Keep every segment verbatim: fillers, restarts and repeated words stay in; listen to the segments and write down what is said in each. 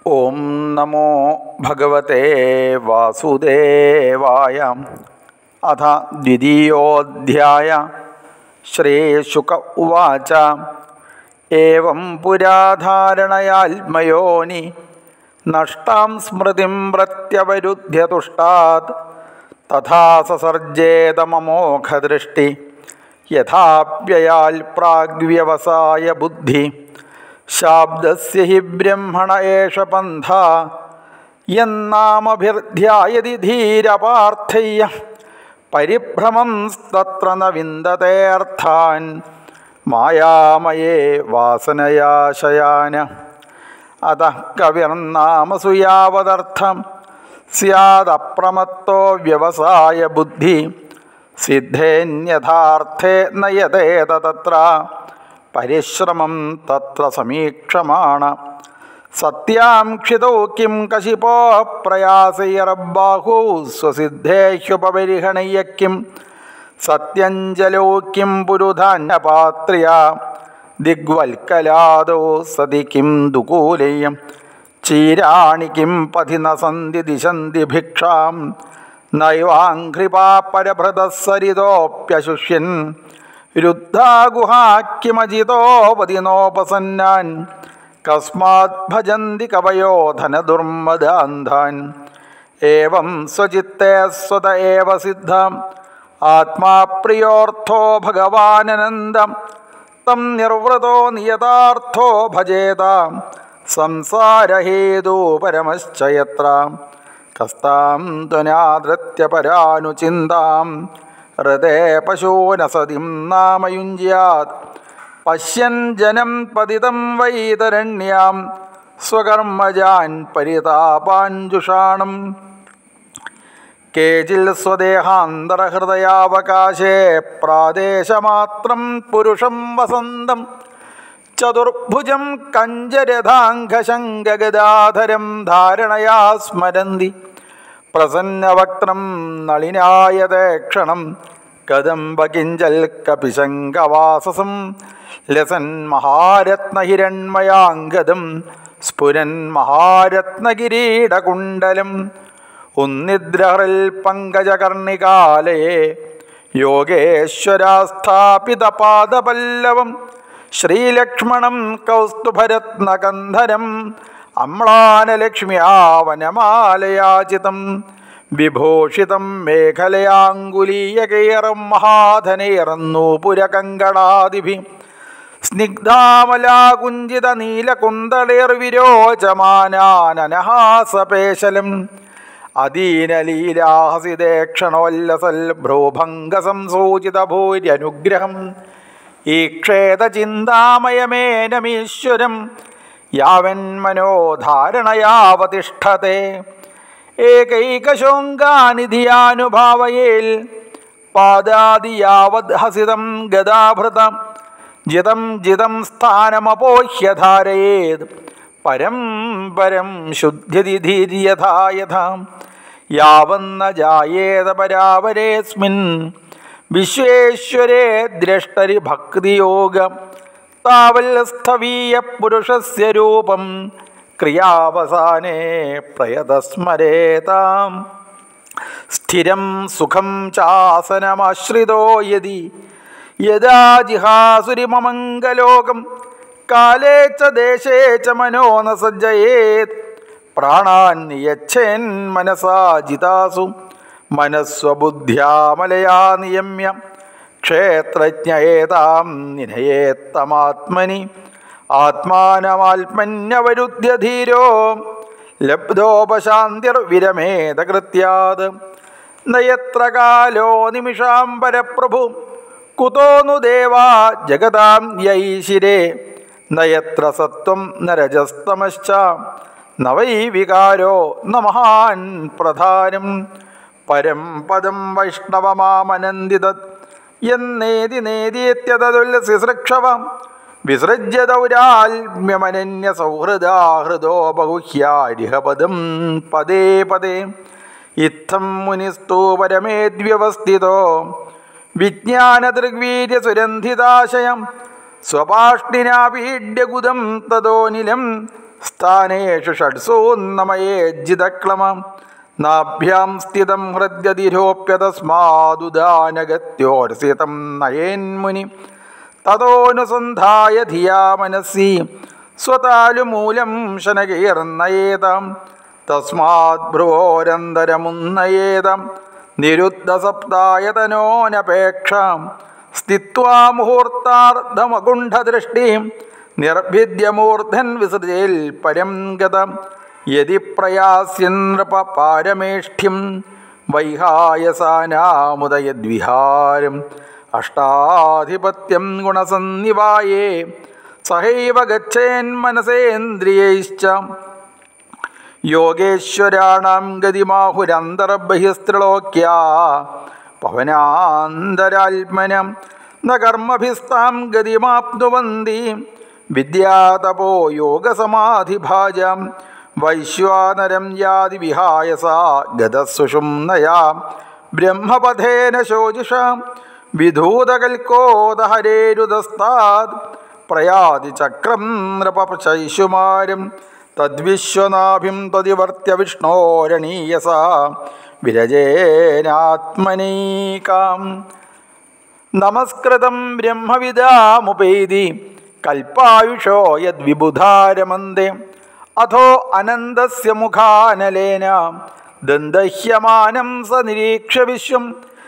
ओम नमो भगवते वासुदेवाय। अथ द्वितीयोऽध्याय। श्रीशुक उवाच एवं पुरा धारणयात्मयोनि नष्टां स्मृतिं प्रत्यवरुध्य तुष्टात् तथा ससर्जेत ममोघदृष्टि यथाप्ययाल् प्राग्व्यवसाय बुद्धि शाब्दस्य हि ब्रह्मण एष पन्था यन्नामभिर्ध्यायति धीरपार्थय्य परिभ्रमंस्तत्र न विन्दते अर्थान् मायामये वासनया शयान। अतः कविर्नामसु यावदर्थं स्यादप्रमत्तो व्यवसाय बुद्धि सिद्धेन्यथार्थे न यतेत तत्र परिश्रमं तत्र समीक्षमाण। सत्यां क्षितौ किं कशिपोः प्रयासैर्बाहु स्वसिद्धेह्युपरिहणय्य किं सत्यञ्जलौ किं पुरुधान्यपात्र्या दिग्वल्कलादौ सति किं दुकूलेयं चीराणि किं पथि न सन्ति दिशन्ति भिक्षां नैवाङ्घ्रिपा परभृतः सरितोऽप्यशुष्यन् रुद्धा गुहा किमजितोपदिनोपसन्नान् कस्मात् भजन्ति कवयो धनदुर्मदान्धान्। एवं स्वचित्ते स्वत एव सिद्धम् आत्मा प्रियोऽर्थो भगवानन्दं तं निर्वृतो नियतार्थो भजेत संसारहेतु परमश्च यत्र कस्तां त्वनादृत्य परानुचिन्तां हृदे पशूनसतिं नाम युञ्ज्यात् पश्यन् जनं पतितं वैतरण्यां स्वकर्मजान् परितापाञ्जुषाणम्। केचिल् स्वदेहान्तरहृदयावकाशे प्रादेशमात्रं पुरुषं वसन्तं चतुर्भुजं कञ्जरधाङ्घशङ्गगदाधरं धारणया स्मरन्ति प्रसन्नवक्त्रं नलिनायते क्षणं कदम्बकिञ्जल्कपिशङ्गवाससं लसन्महारत्नहिरण्मयाङ्गदं स्फुरन्महारत्नकिरीटकुण्डलम् उन्निद्रहृल्पङ्कजकर्णिकालये योगेश्वरास्थापितपादपल्लवं श्रीलक्ष्मणं कौस्तुभरत्नकन्धरम् अम्लानलक्ष्म्या वनमालयाचितं विभूषितं मेखलयाङ्गुलीयकैर् महाधनैर्नूपुरकङ्कणादिभिः स्निग्धामलाकुञ्जितनीलकुन्दलैर्विरोचमानाननहासपेशलम् अदीनलीलाहसिदेक्षणोल्लसल्भ्रूभङ्गसंसूचितभूर्यनुग्रहम् ईक्षेतचिन्तामयमेनमीश्वरं यावन्मनोधारणयावतिष्ठते एकैकशोङ्गानिधियानुभावयेल् पादादि यावद्हसितं गदाभृतं जितं जितं स्थानमपोह्य धारयेत् परं परं शुद्ध्यतिधीर्यथा यथा यावन्न जायेत परावरेऽस्मिन् विश्वेश्वरे द्रष्टरि भक्तियोगं तावल्स्थवीय पुरुषस्य रूपं क्रियावसाने प्रयतस्मरेताम्। स्थिरं सुखं चासनमाश्रितो यदि यदा जिहासुरिममङ्गलोकं काले च देशे च मनो न सज्जयेत् प्राणान् यच्छेन्मनसा जितासु मनस्वबुद्ध्यामलया नियम्य क्षेत्रज्ञयेतां निधयेत्तमात्मनि आत्मानमात्मन्यवरुध्य धीरो लब्धोपशान्तिर्विरमेत कृत्यात्। न यत्र कालो निमिषां परप्रभु कुतो नु देवा जगतां यैशिरे न यत्र सत्त्वं न रजस्तमश्च न वै विकारो न महान् प्रधानम्। परं पदं वैष्णवमामनन्दितत् यन्नेति नेदीत्यतदुल्लसिसृक्षव विसृज्य दौराल्म्यमनन्यसौहृदा हृदो बहुह्यारिह पदं पदे पदे। इत्थं मुनिस्तु परमेद्व्यवस्थितो विज्ञानदृग्वीर्यसुरन्धिताशयं स्वपाष्टिनापीड्यगुदं तदोनिलं സ്ഥാനേഷു ഷഡ്സൂന്നമയേജ്ജിതക്ലമ നാഭ്യാം സ്ഥിതം ഹൃദ്യതിരോപ്യതസ്മാദുദാനഗത്യോർസിതം നയേന്മുനി തതോനുസന്ധായ ധിയാ മനസ്സി സ്വതാലുമൂലം ശനകീർന്നയേതാം തസ്മാത് ഭ്രുവോരന്തരമുന്നയേതാം നിരുദ്ധസപ്തായതനോനപേക്ഷാം സ്ഥിത്വാ മുഹൂർത്താർദ്ധമകുണ്ഠദൃഷ്ടിം നിർഭിദ്യമൂർധൻ വിസൃജേൽ പരം ഗതം യതി പ്രയാസ്യൻ നൃപ പാരമേഷ്ഠ്യം വൈഹായസാനാമുദയദ്വിഹാരം അഷ്ടാധിപത്യം ഗുണസന്നിവായേ സഹൈവ ഗച്ഛേൻ മനസേന്ദ്രിയൈശ്ച യോഗേശ്വരാണാം ഗതിമാഹുരന്തർബഹിസ്ത്രിലോക്യാ പവനാന്തരാത്മനം ന കർമ്മഭിസ്താം ഗതിമാപ്നുവന്തി വിദ്യാതപോ യോഗസമാധിഭാജം വൈശ്വാനരം യാതി വിഹായസ ഗതസുഷുമ്നയാ ബ്രഹ്മപഥേന ശോജിഷാം വിധൂതകൽക്കോദഹരേരുതസ്താത് പ്രയാതി ചക്രം നൃപശൈശുമാരം തദ്വിശ്വനാഭിം തദിവർത്യ വിഷ്ണോരണീയസ വിരജേനാത്മനൈകാം നമസ്കൃതം ബ്രഹ്മവിദാമുപൈതി കൽപ്പായുഷോ യദ്വിബുധാരമന്ദേ അഥോ അനന്തസ്യ മുഖാനലേന ദന്തഹ്യമാനം സ നിരീക്ഷ്യ വിശ്വം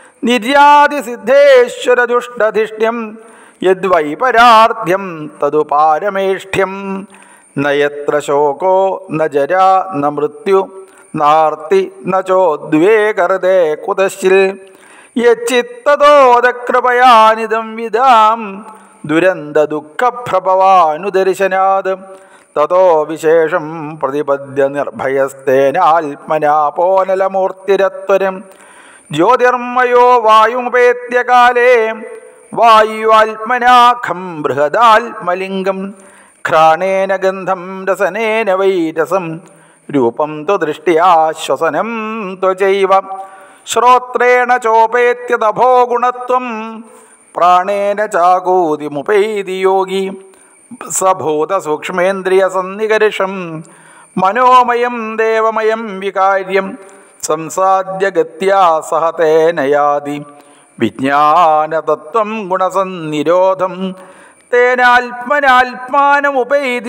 നിര്യാതിസിദ്ധേശ്വരദുഷ്ടധിഷ്ഠ്യം യദ്വൈപരാർദ്ധ്യം തതു പാരമേഷ്ഠ്യം നയത്ര ശോകോ ന ജരാ ന മൃത്യു നാർത്തി ന ചോദ്വേകർദേ കുതശ്ചിൽ യച്ചിത്തതോദകൃപയാനിദം വിദാം ദുരന്തദുഃഖപ്രഭവാനുദർശനാത് തതോ വിശേഷം പ്രതിപദ്യ നിർഭയസ്തേനാത്മനാപോനലമൂർത്തിരത്വരം ജ്യോതിർമയോ വായുമുപേത്യകാലേ വായുവാത്മനാഖം ബൃഹദാത്മലിംഗം ഘ്രാണേന ഗന്ധം രസനേന വൈരസം രൂപം ത്വ ദൃഷ്ട്യാ ശ്വസനം ത്വചൈവ ശ്രോത്രേണ ചോപേത്യതഭോ ഗുണത്വം പ്രാണേന ചാകൂതിമുപൈതി യോഗി സഭൂതസൂക്ഷ്മേന്ദ്രിയസന്നികർഷം മനോമയം ദേവമയം വികാര്യം സംസാദ്യ ഗത്യാ സഹ തേന യാതി വിജ്ഞാനതത്വം ഗുണസന്നിരോധം തേനാത്മനാത്മാനമുപൈതി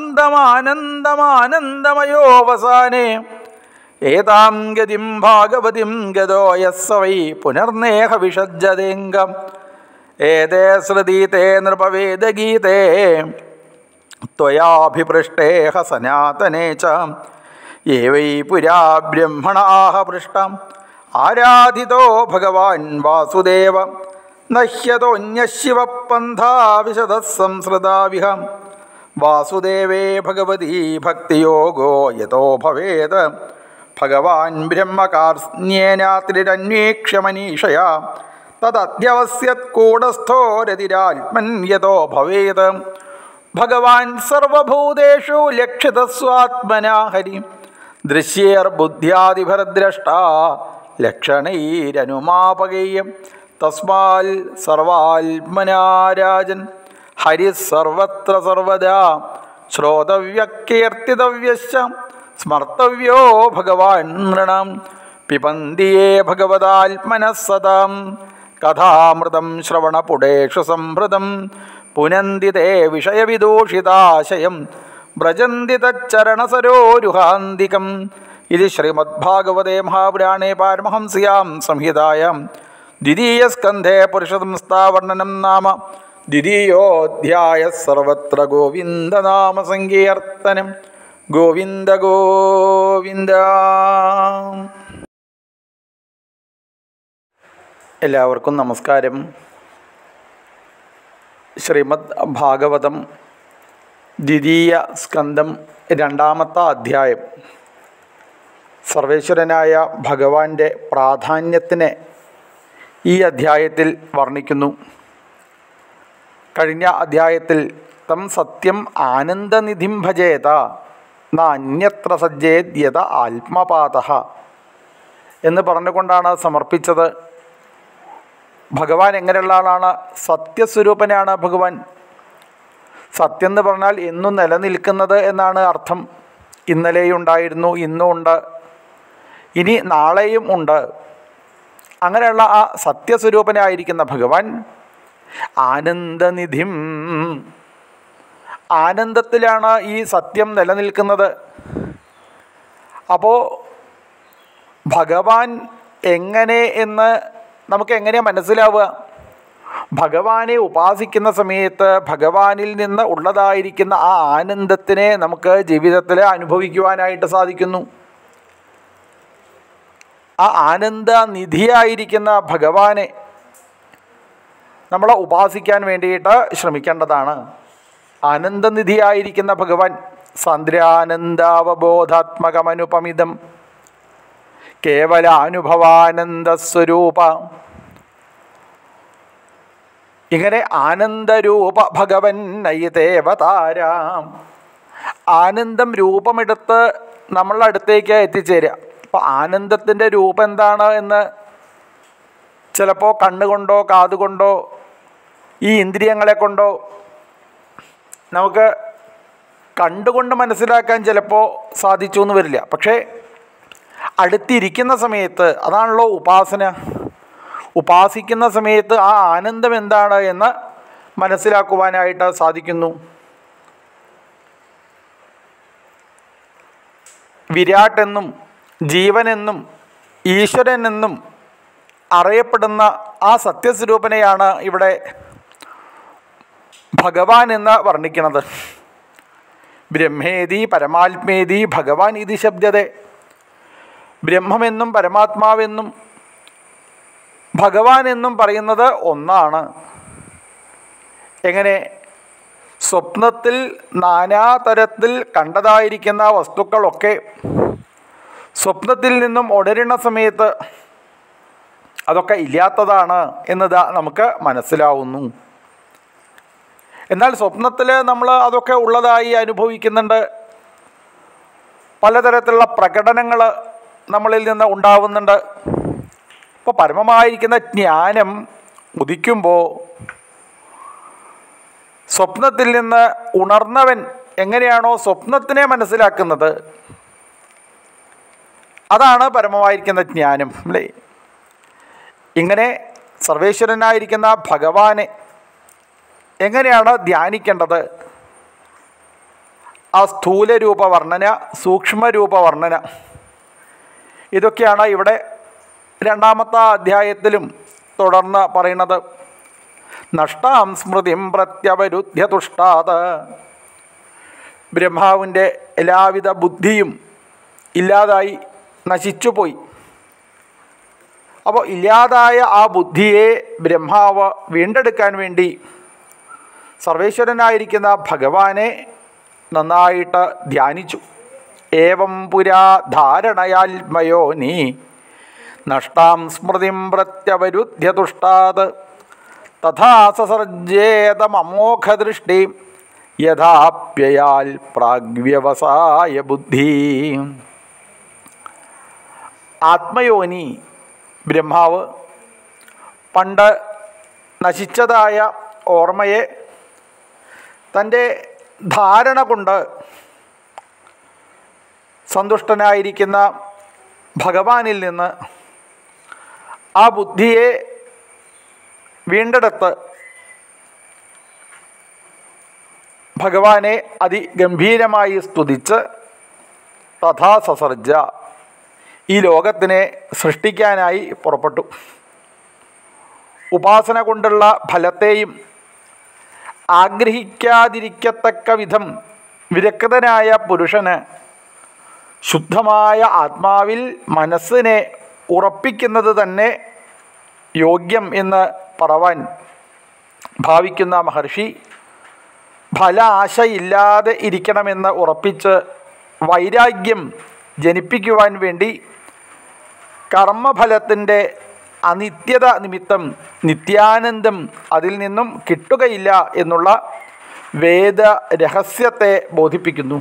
ശാന്തമാനന്ദമാനന്ദമയോവസാനേ ഏതാം ഗതിം ഭാഗവതിം ഗതോ യസ്സ വൈ പുനർനേഹ വിഷജ്ജതേംഗം ഏതേ ശ്രുതീതേ നൃപവേദഗീതേ ത്വയാഭിപൃഷ്ടേഹ സനാതനേ ച യേ വൈ പുരാ ബ്രഹ്മണാഹ പൃഷ്ടം ആരാധിതോ ഭഗവാൻ വാസുദേവ നഹ്യതോന്യശിവപന്ഥാ വിശദ സംസൃതാവിഹ വാസുദേവേ ഭഗവതി ഭക്തിയോഗോ യതോ ഭവേത് ഭഗവാൻ ബ്രഹ്മകാർണ്യേനാത്രിരന്വേക്ഷ്യ മനീഷയാ തദ്ധ്യവസ്യത് കൂടസ്ഥോ രതിരാത്മൻ യതോ ഭവേത് ഭഗവാൻ സർവഭൂതേഷു ലക്ഷിതസ്വാത്മനാ ഹരി ദൃശ്യേർബുദ്ധ്യാദിഭരദ്രഷ്ടാ ലക്ഷണൈരനുമാപകേയം തസ്മാൽ സർവാത്മനാരാജൻ ഹരി സർവത്ര സർവദാ ശ്രോതവ്യകീർത്തിതവ്യശ്ച സ്മർത്തവ്യോ ഭഗവാൻ നൃണാം പിബന്തിയേ ഭഗവതാത്മനഃ സദാം കഥാമൃതം ശ്രവണപുടേഷു സംഭൃതം പുനന്തി തേ വിഷയവിദൂഷിതാശയം വ്രജന്തി തച്ചരണസരോരുഹാന്തികം. ഇത് ശ്രീമദ്ഭാഗവതേ മഹാപുരാണേ പാരമഹംസ്യാം സംഹിതായാം ദ്വിതീയസ്കന്ധേ പുരുഷസംസ്ഥാവർണ്ണനം നാമ ദ്വിതീയോധ്യായ. സർവത്ര ഗോവിന്ദനാമ സങ്കീർത്തനം. ഗോവിന്ദ ഗോവിന്ദ. എല്ലാവർക്കും നമസ്കാരം. ശ്രീമദ് ഭാഗവതം ദ്വിതീയ സ്കന്ധം രണ്ടാമത്തെ അധ്യായം സർവേശ്വരനായ ഭഗവാന്റെ പ്രാധാന്യത്തിനെ ഈ അധ്യായത്തിൽ വർണ്ണിക്കുന്നു. കഴിഞ്ഞ അധ്യായത്തിൽ തം സത്യം ആനന്ദനിധിം ഭജേത ന അന്യത്ര സജ്ജേദ്യത ആത്മപാതഃ എന്ന് പറഞ്ഞുകൊണ്ടാണ് സമർപ്പിച്ചത്. ഭഗവാൻ എങ്ങനെയുള്ള ആളാണ്? സത്യസ്വരൂപനാണ് ഭഗവാൻ. സത്യം എന്ന് പറഞ്ഞാൽ എന്നും നിലനിൽക്കുന്നത് എന്നാണ് അർത്ഥം. ഇന്നലെയും ഉണ്ടായിരുന്നു, ഇന്നും ഉണ്ട്, ഇനി നാളെയും ഉണ്ട്. അങ്ങനെയുള്ള ആ സത്യസ്വരൂപനായിരിക്കുന്ന ഭഗവാൻ ആനന്ദനിധിം, ആനന്ദത്തിലാണ് ഈ സത്യം നിലനിൽക്കുന്നത്. അപ്പോൾ ഭഗവാൻ എങ്ങനെ എന്ന് നമുക്ക് എങ്ങനെയാണ് മനസ്സിലാവുക? ഭഗവാനെ ഉപാസിക്കുന്ന സമയത്ത് ഭഗവാനിൽ നിന്ന് ഉള്ളതായിരിക്കുന്ന ആ ആനന്ദത്തിനെ നമുക്ക് ജീവിതത്തിൽ അനുഭവിക്കുവാനായിട്ട് സാധിക്കുന്നു. ആ ആനന്ദനിധിയായിരിക്കുന്ന ഭഗവാനെ നമ്മൾ ഉപാസിക്കാൻ വേണ്ടിയിട്ട് ശ്രമിക്കേണ്ടതാണ്. ആനന്ദനിധിയായിരിക്കുന്ന ഭഗവാൻ സാന്ദ്രാനന്ദാവബോധാത്മകമനുപമിതം കേവലാനുഭവാനന്ദസ്വരൂപ, ഇങ്ങനെ ആനന്ദരൂപ ഭഗവൻ നയിതേവതാരാം, ആനന്ദം രൂപമെടുത്ത് നമ്മളുടെ അടുത്തേക്ക് എത്തിച്ചേരുക. അപ്പോൾ ആനന്ദത്തിൻ്റെ രൂപം എന്താണ് എന്ന് ചിലപ്പോൾ കണ്ണുകൊണ്ടോ കാതുകൊണ്ടോ ഈ ഇന്ദ്രിയങ്ങളെ കൊണ്ടോ നമുക്ക് കണ്ടുകൊണ്ട് മനസ്സിലാക്കാൻ ചിലപ്പോൾ സാധിച്ചു എന്ന് വരില്ല. പക്ഷേ അടുത്തിരിക്കുന്ന സമയത്ത്, അതാണല്ലോ ഉപാസന, ഉപാസിക്കുന്ന സമയത്ത് ആ ആനന്ദം എന്താണ് എന്ന് മനസ്സിലാക്കുവാനായിട്ട് സാധിക്കുന്നു. വിരാട് എന്നും ജീവനെന്നും ഈശ്വരനെന്നും അറിയപ്പെടുന്ന ആ സത്യസ്വരൂപനെയാണ് ഇവിടെ ഭഗവാൻ എന്ന് വർണ്ണിക്കുന്നത്. ബ്രഹ്മേതി പരമാത്മേതി ഭഗവാൻ ഇതി ശബ്ദത്തെ, ബ്രഹ്മമെന്നും പരമാത്മാവെന്നും ഭഗവാൻ എന്നും പറയുന്നത് ഒന്നാണ്. എങ്ങനെ? സ്വപ്നത്തിൽ നാനാതരത്തിൽ കണ്ടതായിരിക്കുന്ന വസ്തുക്കളൊക്കെ സ്വപ്നത്തിൽ നിന്നും ഉണരുന്ന സമയത്ത് അതൊക്കെ ഇല്ലാത്തതാണ് എന്നത് നമുക്ക് മനസ്സിലാവുന്നു. എന്നാൽ സ്വപ്നത്തിൽ നമ്മൾ അതൊക്കെ ഉള്ളതായി അനുഭവിക്കുന്നുണ്ട്. പലതരത്തിലുള്ള പ്രകടനങ്ങൾ നമ്മളിൽ നിന്ന് ഉണ്ടാവുന്നുണ്ട്. ഇപ്പോൾ പരമമായിരിക്കുന്ന ജ്ഞാനം ഉദിക്കുമ്പോൾ സ്വപ്നത്തിൽ നിന്ന് ഉണർന്നവൻ എങ്ങനെയാണോ സ്വപ്നത്തിനെ മനസ്സിലാക്കുന്നത്, അതാണ് പരമമായിരിക്കുന്ന ജ്ഞാനം അല്ലേ? ഇങ്ങനെ സർവേശ്വരനായിരിക്കുന്ന ഭഗവാനെ എങ്ങനെയാണ് ധ്യാനിക്കേണ്ടത്? ആ സ്ഥൂലരൂപ വർണ്ണന, സൂക്ഷ്മരൂപ വർണ്ണന, ഇതൊക്കെയാണ് ഇവിടെ രണ്ടാമത്തെ അധ്യായത്തിലും തുടർന്ന് പറയുന്നത്. നഷ്ടാം സ്മൃതിം പ്രത്യവരുദ്ധ്യ തുഷ്ടാത്, ബ്രഹ്മാവിൻ്റെ എല്ലാവിധ ബുദ്ധിയും ഇല്ലാതായി നശിച്ചുപോയി. അപ്പോൾ ഇല്ലാതായ ആ ബുദ്ധിയെ ബ്രഹ്മാവ് വീണ്ടെടുക്കാൻ വേണ്ടി സർവേശ്വരനായിരിക്കുന്ന ഭഗവാനെ നന്നായിട്ട് ധ്യാനിച്ചു. ഏവം പുരാ ധാരണയാത്മയോ നീ നഷ്ടാം സ്മൃതിം പ്രത്യവരുദ്ധ്യ തുഷ്ടാത് തഥാ സസർജേതമോഘദൃഷ്ടി യഥാപ്യയാൽ പ്രാഗ്വ്യവസായ ബുദ്ധി. ആത്മയോനി ബ്രഹ്മാവ് പണ്ട് നശിച്ചതായ ഓർമ്മയെ തൻ്റെ ധാരണ കൊണ്ട് സന്തുഷ്ടനായിരിക്കുന്ന ഭഗവാനിൽ നിന്ന് ആ ബുദ്ധിയെ വീണ്ടെടുത്ത് ഭഗവാനെ അതിഗംഭീരമായി സ്തുതിച്ച് തഥാ സസർജ, ഈ ലോകത്തിനെ സൃഷ്ടിക്കാനായി പുറപ്പെട്ടു. ഉപാസന കൊണ്ടുള്ള ഫലത്തെയും ആഗ്രഹിക്കാതിരിക്കത്തക്ക വിധം വിരക്തനായ പുരുഷന് ശുദ്ധമായ ആത്മാവിൽ മനസ്സിനെ ഉറപ്പിക്കുന്നത് തന്നെ യോഗ്യം എന്ന് പറവാൻ ഭാവിക്കുന്ന മഹർഷി ഫല ആശയില്ലാതെ ഇരിക്കണമെന്ന് ഉറപ്പിച്ച് വൈരാഗ്യം ജനിപ്പിക്കുവാൻ വേണ്ടി കർമ്മഫലത്തിൻ്റെ അനിത്യത നിമിത്തം നിത്യാനന്ദം അതിൽ നിന്നും കിട്ടുകയില്ല എന്നുള്ള വേദ രഹസ്യത്തെ ബോധിപ്പിക്കുന്നു.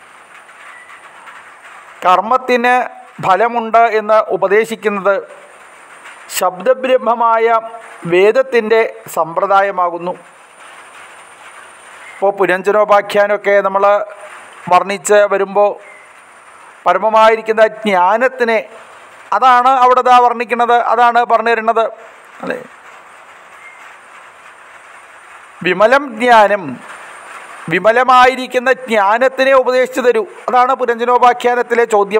കർമ്മത്തിന് ഫലമുണ്ട് എന്ന് ഉപദേശിക്കുന്നത് ശബ്ദബ്രഹ്മമായ വേദത്തിൻ്റെ സമ്പ്രദായമാകുന്നു. ഇപ്പോൾ പുരഞ്ജനോപാഖ്യാനമൊക്കെ നമ്മൾ വർണ്ണിച്ച് വരുമ്പോൾ പരമമായിരിക്കുന്ന ജ്ഞാനത്തിനെ അതാണ് അവിടെ ദാ വർണ്ണിക്കുന്നത്, അതാണ് പറഞ്ഞു തരുന്നത്. അല്ലേ, വിമലം ജ്ഞാനം, വിമലമായിരിക്കുന്ന ജ്ഞാനത്തിനെ ഉപദേശിച്ചു തരൂ, അതാണ് പുരഞ്ജനോപാഖ്യാനത്തിലെ ചോദ്യം.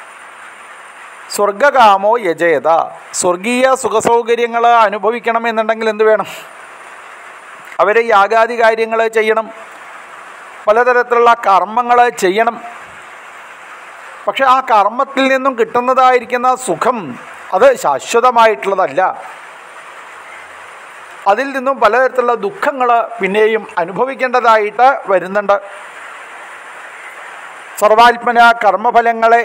സ്വർഗകാമോ യജേത, സ്വർഗീയ സുഖസൗകര്യങ്ങൾ അനുഭവിക്കണം എന്നുണ്ടെങ്കിൽ എന്ത് വേണം? അവർ യാഗാദി കാര്യങ്ങൾ ചെയ്യണം, പലതരത്തിലുള്ള കർമ്മങ്ങൾ ചെയ്യണം. പക്ഷെ ആ കർമ്മത്തിൽ നിന്നും കിട്ടുന്നതായിരിക്കുന്ന സുഖം അത് ശാശ്വതമായിട്ടുള്ളതല്ല. അതിൽ നിന്നും പലതരത്തിലുള്ള ദുഃഖങ്ങൾ പിന്നെയും അനുഭവിക്കേണ്ടതായിട്ട് വരുന്നുണ്ട്. സർവാത്മന കർമ്മഫലങ്ങളെ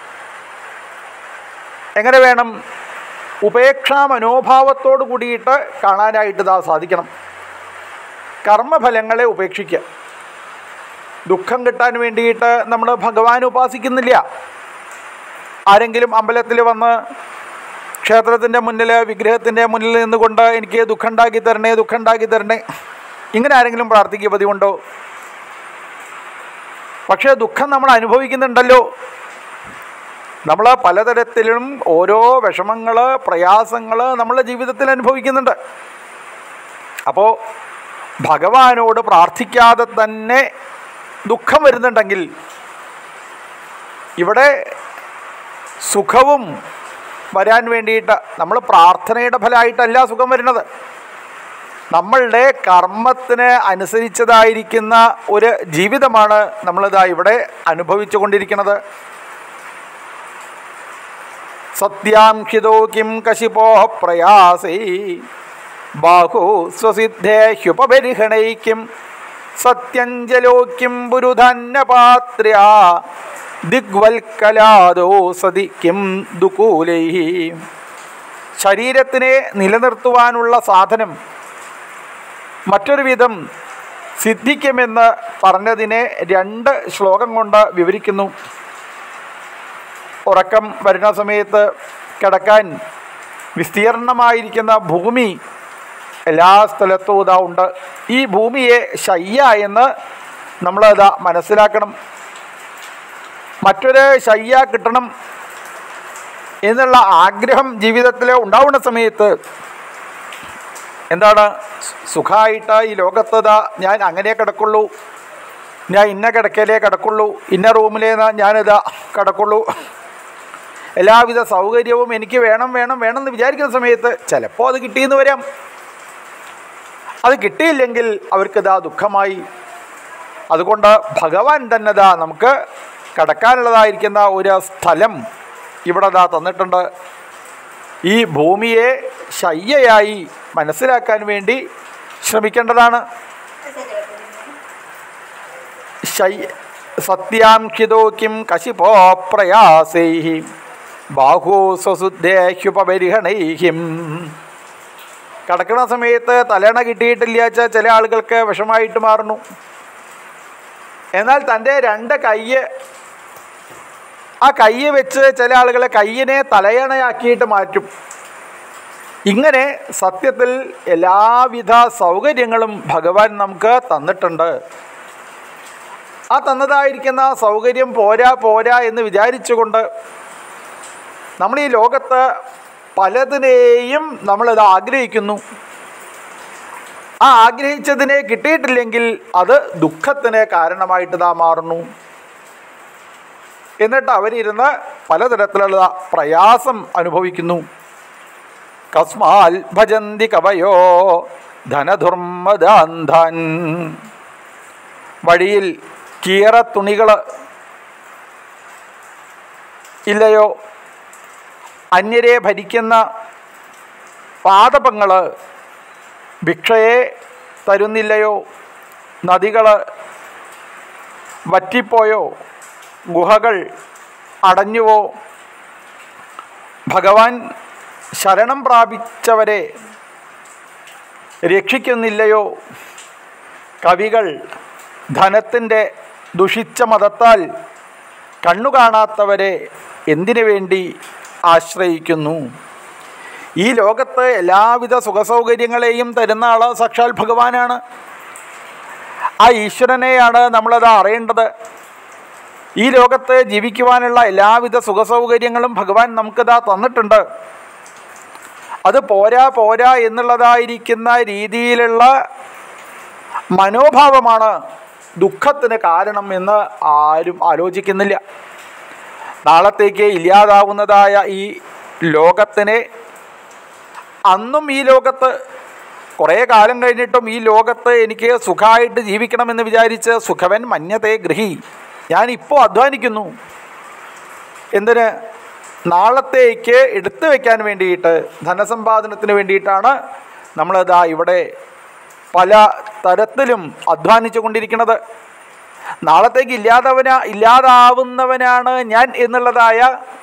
എങ്ങനെ വേണം? ഉപേക്ഷാ മനോഭാവത്തോടു കൂടിയിട്ട് കാണാനായിട്ട് ഇതാ സാധിക്കണം. കർമ്മഫലങ്ങളെ ഉപേക്ഷിക്കുക. ദുഃഖം കിട്ടാൻ വേണ്ടിയിട്ട് നമ്മൾ ഭഗവാൻ ഉപാസിക്കുന്നില്ല. ആരെങ്കിലും അമ്പലത്തിൽ വന്ന് ക്ഷേത്രത്തിൻ്റെ മുന്നിൽ, വിഗ്രഹത്തിൻ്റെ മുന്നിൽ നിന്നുകൊണ്ട് എനിക്ക് ദുഃഖം ഉണ്ടാക്കി തരണേ, ദുഃഖം ഉണ്ടാക്കി തരണേ, ഇങ്ങനെ ആരെങ്കിലും പ്രാർത്ഥിക്കുക പതിവുണ്ടോ? പക്ഷേ ദുഃഖം നമ്മൾ അനുഭവിക്കുന്നുണ്ടല്ലോ. നമ്മൾ പലതരത്തിലും ഓരോ വിഷമങ്ങൾ, പ്രയാസങ്ങൾ നമ്മളുടെ ജീവിതത്തിൽ അനുഭവിക്കുന്നുണ്ട്. അപ്പോൾ ഭഗവാനോട് പ്രാർത്ഥിക്കാതെ തന്നെ ദുഃഖം വരുന്നുണ്ടെങ്കിൽ ഇവിടെ സുഖവും വരാൻ വേണ്ടിയിട്ട് നമ്മൾ പ്രാർത്ഥനയുടെ ഫലമായിട്ടല്ല സുഖം വരുന്നത്. നമ്മളുടെ കർമ്മത്തിന് അനുസരിച്ചതായിരിക്കുന്ന ഒരു ജീവിതമാണ് നമ്മളിതാ ഇവിടെ അനുഭവിച്ചു കൊണ്ടിരിക്കുന്നത്. സത്യാംഹിതോ കിം കശിപോ പ്രയാസൈ ബാഹു സ്വസിദ്ധേ ഹ്യുപബരിഹണൈക്യം സത്യഞ്ജലോക്യം ബുരുധന്നപാത്ര്യ ദിഗ്വൽക്കലാദോ സതി കിം ദുകൂലൈ. ശരീരത്തിനെ നിലനിർത്തുവാനുള്ള സാധനം മറ്റൊരു വിധം സിദ്ധിക്കുമെന്ന് പറഞ്ഞതിനെ രണ്ട് ശ്ലോകം കൊണ്ട് വിവരിക്കുന്നു. ഉറക്കം വരുന്ന സമയത്ത് കിടക്കാൻ വിസ്തീർണമായിരിക്കുന്ന ഭൂമി എല്ലാ സ്ഥലത്തും ഇതാ ഉണ്ട്. ഈ ഭൂമിയെ ശയ്യ എന്ന് നമ്മളിതാ മനസ്സിലാക്കണം. മറ്റൊരു ശയ്യ കിട്ടണം എന്നുള്ള ആഗ്രഹം ജീവിതത്തിൽ ഉണ്ടാവുന്ന സമയത്ത് എന്താണ്? സുഖമായിട്ട് ഈ ലോകത്തതാ ഞാൻ അങ്ങനെ കിടക്കുള്ളൂ, ഞാൻ ഇന്ന കിടക്കയിലേ കിടക്കുള്ളൂ, ഇന്ന റൂമിലേ ഞാനിതാ കിടക്കുള്ളൂ, എല്ലാവിധ സൗകര്യവും എനിക്ക് വേണം വേണം വേണമെന്ന് വിചാരിക്കുന്ന സമയത്ത് ചിലപ്പോൾ അത് കിട്ടിയെന്ന് വരാം. അത് കിട്ടിയില്ലെങ്കിൽ അവർക്കിതാ ദുഃഖമായി. അതുകൊണ്ട് ഭഗവാൻ തന്നെ ദാ നമുക്ക് കിടക്കാനുള്ളതായിരിക്കുന്ന ഒരു സ്ഥലം ഇവിടെ ദാ തന്നിട്ടുണ്ട്. ഈ ഭൂമിയെ ശയ്യയായി മനസ്സിലാക്കാൻ വേണ്ടി ശ്രമിക്കേണ്ടതാണ്. സത്യാംഹിതോ കിം കശിപോ പ്രയാസൈഹി ബാഹു സ്വസുദ്ധേഹ്യുപരിഹണൈഹിം. കിടക്കുന്ന സമയത്ത് തലേണ കിട്ടിയിട്ടില്ല വെച്ചാൽ ചില ആളുകൾക്ക് വിഷമായിട്ട് മാറുന്നു. എന്നാൽ തൻ്റെ രണ്ട് കയ്യ്, ആ കയ്യ് വെച്ച് ചില ആളുകളെ കയ്യിനെ തലയണയാക്കിയിട്ട് മാറ്റും. ഇങ്ങനെ സത്യത്തിൽ എല്ലാവിധ സൗകര്യങ്ങളും ഭഗവാൻ നമുക്ക് തന്നിട്ടുണ്ട്. ആ തന്നതായിരിക്കുന്ന സൗകര്യം പോരാ പോരാ എന്ന് വിചാരിച്ചുകൊണ്ട് നമ്മൾ ഈ ലോകത്ത് പലതിനെയും നമ്മളിത് ആഗ്രഹിക്കുന്നു. ആ ആഗ്രഹിച്ചതിനെ കിട്ടിയിട്ടില്ലെങ്കിൽ അത് ദുഃഖത്തിന് കാരണമായിട്ട് ഇതാ മാറുന്നു. എന്നിട്ട് അവരിരുന്ന് പലതരത്തിലുള്ള പ്രയാസം അനുഭവിക്കുന്നു. കസ്മാൽ ഭജന്തി കവയോ ധനധുർമ്മദാന്ധാൻ. വഴിയിൽ കീറ തുണികൾ ഇല്ലയോ? അന്യരെ ഭരിക്കുന്ന പാദപങ്ങൾ ഭിക്ഷയെ തരുന്നില്ലയോ? നദികൾ വറ്റിപ്പോയോ? ഗുഹകൾ അടഞ്ഞുവോ? ഭഗവാൻ ശരണം പ്രാപിച്ചവരെ രക്ഷിക്കുന്നില്ലയോ? കവികൾ ധനത്തിൻ്റെ ദുഷിച്ച മതത്താൽ കണ്ണു കാണാത്തവരെ എന്തിനു വേണ്ടി ആശ്രയിക്കുന്നു? ഈ ലോകത്ത് എല്ലാവിധ സുഖസൗകര്യങ്ങളെയും തരുന്ന ആൾ സാക്ഷാൽ ഭഗവാനാണ്. ആ ഈശ്വരനെയാണ് നമ്മളത് അറിയേണ്ടത്. ഈ ലോകത്ത് ജീവിക്കുവാനുള്ള എല്ലാവിധ സുഖസൗകര്യങ്ങളും ഭഗവാൻ നമുക്കിതാ തന്നിട്ടുണ്ട്. അത് പോരാ പോരാ എന്നുള്ളതായിരിക്കുന്ന രീതിയിലുള്ള മനോഭാവമാണ് ദുഃഖത്തിന് കാരണം എന്ന് ആരും ആലോചിക്കുന്നില്ല. നാളത്തേക്ക് ഇല്ലാതാവുന്നതായ ഈ ലോകത്തിനെ അന്നും ഈ ലോകത്ത് കുറേ കാലം കഴിഞ്ഞിട്ടും ഈ ലോകത്ത് എനിക്ക് സുഖമായിട്ട് ജീവിക്കണമെന്ന് വിചാരിച്ച് സുഖവൻ മന്യത്തെ ഗൃഹി, ഞാനിപ്പോൾ അധ്വാനിക്കുന്നു. എന്തിന്? നാളത്തേക്ക് എടുത്തു വയ്ക്കാൻ വേണ്ടിയിട്ട്, ധനസമ്പാദനത്തിന് വേണ്ടിയിട്ടാണ് നമ്മളിതാ ഇവിടെ പല തരത്തിലും അധ്വാനിച്ചു കൊണ്ടിരിക്കുന്നത്. നാളത്തേക്ക് ഇല്ലാതവന ഇല്ലാതാവുന്നവനാണ് ഞാൻ എന്നുള്ളതായ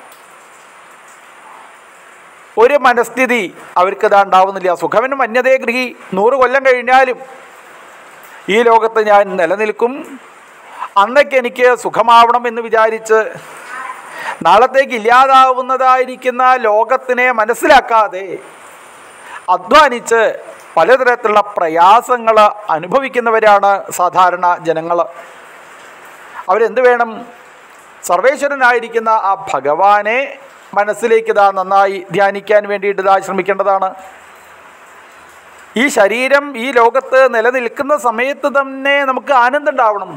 ഒരു മനസ്ഥിതി അവർക്കിതാ ഉണ്ടാവുന്നില്ല. സുഖവൻ മന്യതേ ഗൃഹി, നൂറ് കൊല്ലം കഴിഞ്ഞാലും ഈ ലോകത്ത് ഞാൻ നിലനിൽക്കും, അന്നൊക്കെ എനിക്ക് സുഖമാവണം എന്ന് വിചാരിച്ച് നാളത്തേക്ക് ഇല്ലാതാവുന്നതായിരിക്കുന്ന ലോകത്തിനെ മനസ്സിലാക്കാതെ അധ്വാനിച്ച് പലതരത്തിലുള്ള പ്രയാസങ്ങൾ അനുഭവിക്കുന്നവരാണ് സാധാരണ ജനങ്ങൾ. അവരെന്ത് വേണം? സർവേശ്വരനായിരിക്കുന്ന ആ ഭഗവാനെ മനസ്സിലേക്ക് ഇതാ നന്നായി ധ്യാനിക്കാൻ വേണ്ടിയിട്ട് ഇതാ ശ്രമിക്കേണ്ടതാണ്. ഈ ശരീരം ഈ ലോകത്ത് നിലനിൽക്കുന്ന സമയത്ത് തന്നെ നമുക്ക് ആനന്ദം ഉണ്ടാവണം.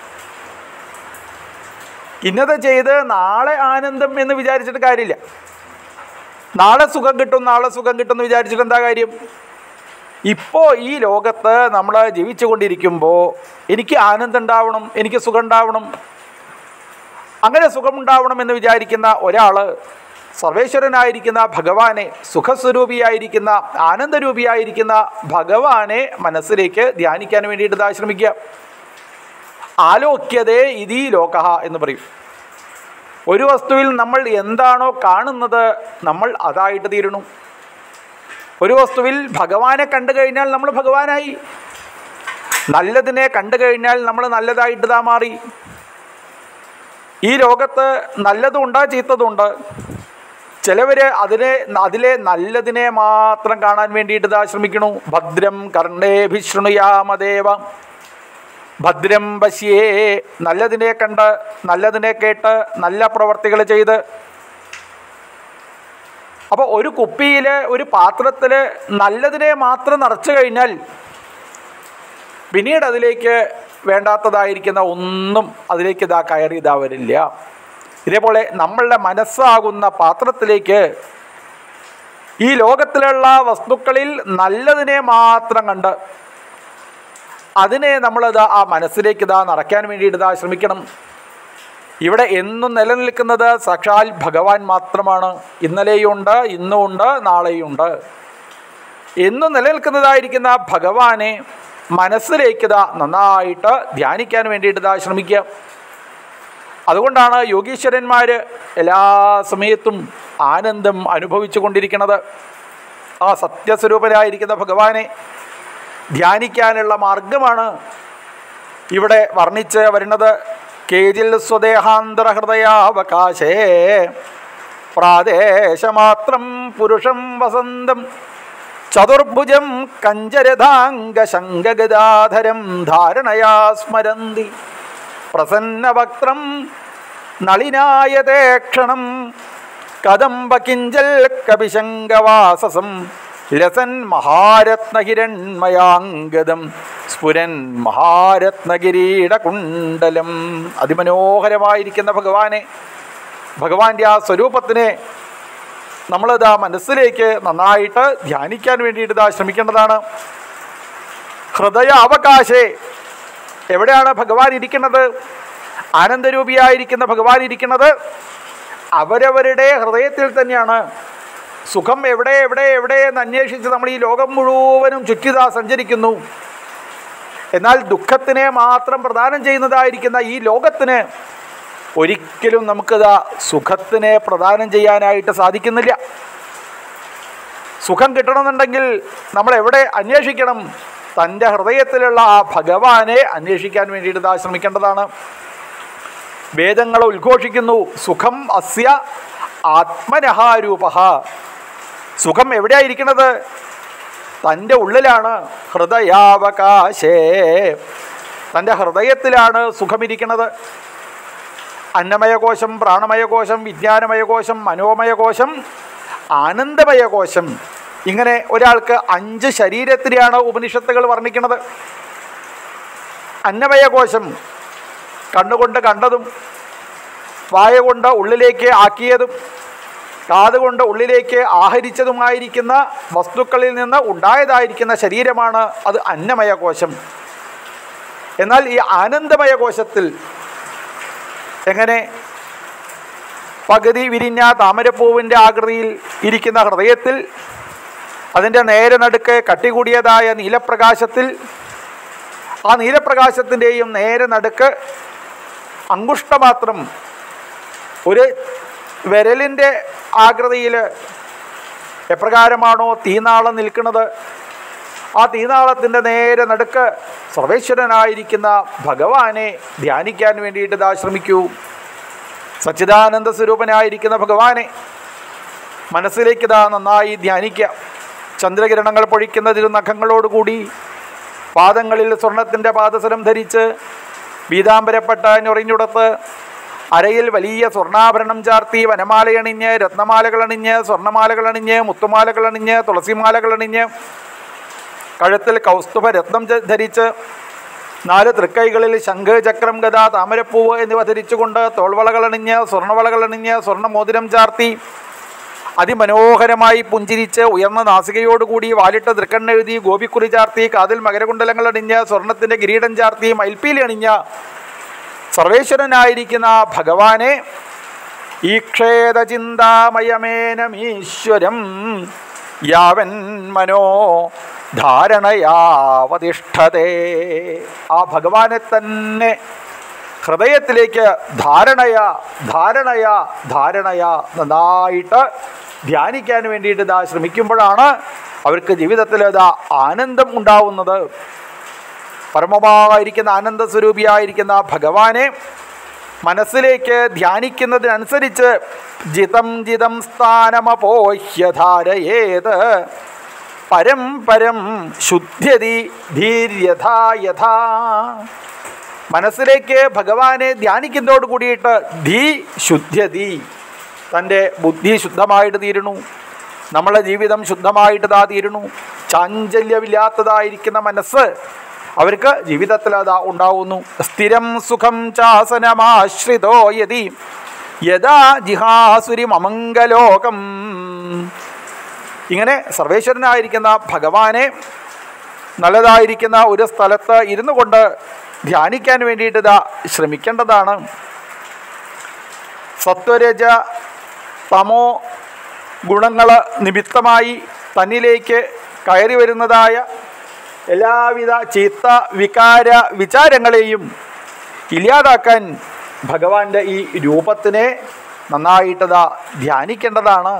ഇന്നത് ചെയ്ത് നാളെ ആനന്ദം എന്ന് വിചാരിച്ചിട്ട് കാര്യമില്ല. നാളെ സുഖം കിട്ടും നാളെ സുഖം കിട്ടും എന്ന് വിചാരിച്ചിട്ട് എന്താ കാര്യം? ഇപ്പോൾ ഈ ലോകത്ത് നമ്മൾ ജീവിച്ചു കൊണ്ടിരിക്കുമ്പോൾ എനിക്ക് ആനന്ദം ഉണ്ടാവണം, എനിക്ക് സുഖം ഉണ്ടാവണം. അങ്ങനെ സുഖമുണ്ടാവണം എന്ന് വിചാരിക്കുന്ന ഒരാൾ സർവേശ്വരനായിരിക്കുന്ന ഭഗവാനെ, സുഖസ്വരൂപിയായിരിക്കുന്ന ആനന്ദരൂപിയായിരിക്കുന്ന ഭഗവാനെ മനസ്സിലേക്ക് ധ്യാനിക്കാൻ വേണ്ടിയിട്ട് ഇതാ ശ്രമിക്കുക. ആലോക്യതേ ഇതീ ലോകഃ എന്ന് പറയും. ഒരു വസ്തുവിൽ നമ്മൾ എന്താണോ കാണുന്നത് നമ്മൾ അതായിട്ട് തീരുന്നു. ഒരു വസ്തുവിൽ ഭഗവാനെ കണ്ടു കഴിഞ്ഞാൽ നമ്മൾ ഭഗവാനായി, നല്ലതിനെ കണ്ടു കഴിഞ്ഞാൽ നമ്മൾ നല്ലതായിട്ട് താ മാറി. ഈ ലോകത്ത് നല്ലതുണ്ട് ചീത്തതുണ്ട്. ചിലവർ അതിനെ അതിലെ നല്ലതിനെ മാത്രം കാണാൻ വേണ്ടിയിട്ട് ഇതാ ശ്രമിക്കണു. ഭദ്രം കർണേഭി ശൃണുയാമദേവ ഭദ്രം പശ്യേ, നല്ലതിനെ കണ്ട് നല്ലതിനെ കേട്ട് നല്ല പ്രവർത്തികൾ ചെയ്ത്. അപ്പോൾ ഒരു കുപ്പിയിൽ ഒരു പാത്രത്തിൽ നല്ലതിനെ മാത്രം നിറച്ചു കഴിഞ്ഞാൽ പിന്നീട് അതിലേക്ക് വേണ്ടാത്തതായിരിക്കുന്ന ഒന്നും അതിലേക്ക് ഇതാ കയറി ഇതാ വരില്ല. ഇതേപോലെ നമ്മളുടെ മനസ്സാകുന്ന പാത്രത്തിലേക്ക് ഈ ലോകത്തിലുള്ള വസ്തുക്കളിൽ നല്ലതിനെ മാത്രം കണ്ട് അതിനെ നമ്മളിതാ ആ മനസ്സിലേക്ക് ഇതാ നിറയ്ക്കാൻ വേണ്ടിയിട്ട് ഇതാ ശ്രമിക്കണം. ഇവിടെ എന്നും നിലനിൽക്കുന്നത് സാക്ഷാൽ ഭഗവാൻ മാത്രമാണ്. ഇന്നലെയുണ്ട്, ഇന്നുമുണ്ട്, നാളെയുണ്ട്. എന്നും നിലനിൽക്കുന്നതായിരിക്കുന്ന ഭഗവാനെ മനസ്സിലേക്ക് ഇതാ നന്നായിട്ട് ധ്യാനിക്കാൻ വേണ്ടിയിട്ട് ഇതാ ശ്രമിക്കുക. അതുകൊണ്ടാണ് യോഗീശ്വരന്മാർ എല്ലാ സമയത്തും ആനന്ദം അനുഭവിച്ചു കൊണ്ടിരിക്കുന്നത്. ആ സത്യസ്വരൂപനായിരിക്കുന്ന ഭഗവാനെ ധ്യാനിക്കാനുള്ള മാർഗമാണ് ഇവിടെ വർണ്ണിച്ച് വരുന്നത്. കേജിൽ സ്വദേഹാന്തര ഹൃദയാവകാശേ പ്രാദേശമാത്രം പുരുഷം വസന്തം ചതുർഭുജം കഞ്ചരഥാംഗശങ്കഗദാധരം ധാരണയാ സ്മരന്തി പ്രസന്നവക്ത്രം നളിനായതേ ക്ഷണം കദംബ കിഞ്ചൽ കപിശങ്കവാസസം ലസൻ മഹാരത്നഹിരൺമയാംഗദം സ്ഫുരൻ മഹാരത്നകിരീടകുണ്ടലം. അതിമനോഹരമായിരിക്കുന്ന ഭഗവാനെ, ഭഗവാന്റെ ആ സ്വരൂപത്തിനെ നമ്മളിതാ മനസ്സിലേക്ക് നന്നായിട്ട് ധ്യാനിക്കാൻ വേണ്ടിയിട്ട് ഇതാ ശ്രമിക്കേണ്ടതാണ്. ഹൃദയ അവകാശേ, എവിടെയാണ് ഭഗവാൻ ഇരിക്കുന്നത്? ആനന്ദരൂപിയായിരിക്കുന്ന ഭഗവാൻ ഇരിക്കുന്നത് അവരവരുടെ ഹൃദയത്തിൽ തന്നെയാണ്. സുഖം എവിടെ എവിടെ എവിടെ എന്ന് അന്വേഷിച്ച് നമ്മൾ ഈ ലോകം മുഴുവനും ചുറ്റിതാ സഞ്ചരിക്കുന്നു. എന്നാൽ ദുഃഖത്തിനെ മാത്രം പ്രദാനം ചെയ്യുന്നതായിരിക്കുന്ന ഈ ലോകത്തിന് ഒരിക്കലും നമുക്കിതാ സുഖത്തിനെ പ്രദാനം ചെയ്യാനായിട്ട് സാധിക്കുന്നില്ല. സുഖം കിട്ടണമെന്നുണ്ടെങ്കിൽ നമ്മൾ എവിടെ അന്വേഷിക്കണം? തൻ്റെ ഹൃദയത്തിലുള്ള ആ ഭഗവാനെ അന്വേഷിക്കാൻ വേണ്ടിയിട്ട് ഇതാ ശ്രമിക്കേണ്ടതാണ്. വേദങ്ങൾ ഉദ്ഘോഷിക്കുന്നു, സുഖം അസ്യ ആത്മനഹാരൂപഃ. സുഖം എവിടെയായിരിക്കുന്നത്? തൻ്റെ ഉള്ളിലാണ്. ഹൃദയാവകാശേ, തൻ്റെ ഹൃദയത്തിലാണ് സുഖമിരിക്കുന്നത്. അന്നമയകോശം, പ്രാണമയകോശം, വിജ്ഞാനമയകോശം, മനോമയകോശം, ആനന്ദമയകോശം. ഇങ്ങനെ ഒരാൾക്ക് അഞ്ച് ശരീരത്തിനെയാണ് ഉപനിഷത്തുകൾ വർണ്ണിക്കുന്നത്. അന്നമയകോശം കണ്ണുകൊണ്ട് കണ്ടതും വായ കൊണ്ട് ഉള്ളിലേക്ക് ആക്കിയതും കാതുകൊണ്ട് ഉള്ളിലേക്ക് ആഹരിച്ചതുമായിരിക്കുന്ന വസ്തുക്കളിൽ നിന്ന് ഉണ്ടായതായിരിക്കുന്ന ശരീരമാണ് അത് അന്നമയകോശം. എന്നാൽ ഈ ആനന്ദമയകോശത്തിൽ എങ്ങനെ പകുതി വിരിഞ്ഞ താമരപ്പൂവിൻ്റെ ആകൃതിയിൽ ഇരിക്കുന്ന ഹൃദയത്തിൽ അതിൻ്റെ നേരെ നടുക്ക് കട്ടികൂടിയതായ നീലപ്രകാശത്തിൽ ആ നീലപ്രകാശത്തിൻ്റെയും നേരെ നടുക്ക് അങ്കുഷ്ടമാത്രം ഒരു വിരലിൻ്റെ ആകൃതിയിൽ എപ്രകാരമാണോ തീനാളം നിൽക്കുന്നത് ആ തീനാളത്തിൻ്റെ നേരെ നടുക്ക് സർവേശ്വരനായിരിക്കുന്ന ഭഗവാനെ ധ്യാനിക്കാൻ വേണ്ടിയിട്ട് ഇതാ ശ്രമിക്കൂ. സച്ചിദാനന്ദ സ്വരൂപനായിരിക്കുന്ന ഭഗവാനെ മനസ്സിലേക്ക് ഇതാ നന്നായി ധ്യാനിക്കുക. ചന്ദ്രകിരണങ്ങൾ പൊഴിക്കുന്ന തിരുനഖങ്ങളോടുകൂടി പാദങ്ങളിൽ സ്വർണത്തിൻ്റെ പാദസരം ധരിച്ച് പീതാംബരപ്പെട്ട ഞൊറിഞ്ഞുടത്ത് അരയിൽ വലിയ സ്വർണ്ണാഭരണം ചാർത്തി വനമാലയണിഞ്ഞ് രത്നമാലകളണിഞ്ഞ് സ്വർണ്ണമാലകളണിഞ്ഞ് മുത്തുമാലകളണിഞ്ഞ് തുളസിമാലകളണിഞ്ഞ് കഴുത്തിൽ കൗസ്തുഭ രത്നം ധരിച്ച് നാല് തൃക്കൈകളിൽ ശംഖ്, ചക്രം, ഗദ, താമരപ്പൂവ് എന്നിവ ധരിച്ചുകൊണ്ട് തോൾവളകളണിഞ്ഞ് സ്വർണ്ണവളകളണിഞ്ഞ് സ്വർണ്ണമോതിരം ചാർത്തി അതിമനോഹരമായി പുഞ്ചിരിച്ച് ഉയർന്ന നാസികയോടുകൂടി വാലിട്ട തൃക്കണ്ണെഴുതി ഗോപിക്കുറി ചാർത്തി കാതിൽ മകരകുണ്ടലങ്ങൾ അണിഞ്ഞ് സ്വർണത്തിൻ്റെ കിരീടം ചാർത്തി മയിൽപ്പീലി അണിഞ്ഞ സർവേശ്വരനായിരിക്കുന്ന ഭഗവാനെ ഈക്ഷേത ചിന്താമയമേനമീശ്വരം യാവൻ മനോ ധാരണയാവതിഷ്ഠതേ. ആ ഭഗവാനെ തന്നെ ഹൃദയത്തിലേക്ക് ധാരണയ ധാരണയ ധാരണയ നന്നായിട്ട് ധ്യാനിക്കാൻ വേണ്ടിയിട്ട് ഇതാ ശ്രമിക്കുമ്പോഴാണ് അവർക്ക് ജീവിതത്തിൽ ഇതാ ആനന്ദം ഉണ്ടാവുന്നത്. പരമമായിരിക്കുന്ന ആനന്ദ സ്വരൂപിയായിരിക്കുന്ന ഭഗവാനെ മനസ്സിലേക്ക് ധ്യാനിക്കുന്നതിനനുസരിച്ച് ജിതം ജിതം സ്ഥാനമപോഹ്യധാരയേത് പരം പരം ശുദ്ധ്യതി ധീര്യഥാ യഥാ. മനസ്സിലേക്ക് ഭഗവാനെ ധ്യാനിക്കുന്നതോട് കൂടിയിട്ട് ധീ ശുദ്ധ്യതി, തൻ്റെ ബുദ്ധി ശുദ്ധമായിട്ട് തീരണു, നമ്മളെ ജീവിതം ശുദ്ധമായിട്ട് താ തീരണു. ചാഞ്ചല്യമില്ലാത്തതായിരിക്കുന്ന മനസ്സ് അവർക്ക് ജീവിതത്തിൽ അതാ ഉണ്ടാവുന്നു. സ്ഥിരം സുഖം ചാസനമാശ്രിതോ യതി യഥാ ജിഹാസുരി മമംഗലോകം. ഇങ്ങനെ സർവേശ്വരനായിരിക്കുന്ന ഭഗവാനെ നല്ലതായിരിക്കുന്ന ഒരു സ്ഥലത്ത് ഇരുന്നു കൊണ്ട് ധ്യാനിക്കാൻ വേണ്ടിയിട്ട് ഇതാ ശ്രമിക്കേണ്ടതാണ്. സത്വരജ തമോ ഗുണങ്ങൾ നിമിത്തമായി തന്നിലേക്ക് കയറി വരുന്നതായ എല്ലാവിധ ചീത്ത വികാര വിചാരങ്ങളെയും ഇല്ലാതാക്കാൻ ഭഗവാന്റെ ഈ രൂപത്തിനെ നന്നായിട്ടതാ ധ്യാനിക്കേണ്ടതാണ്.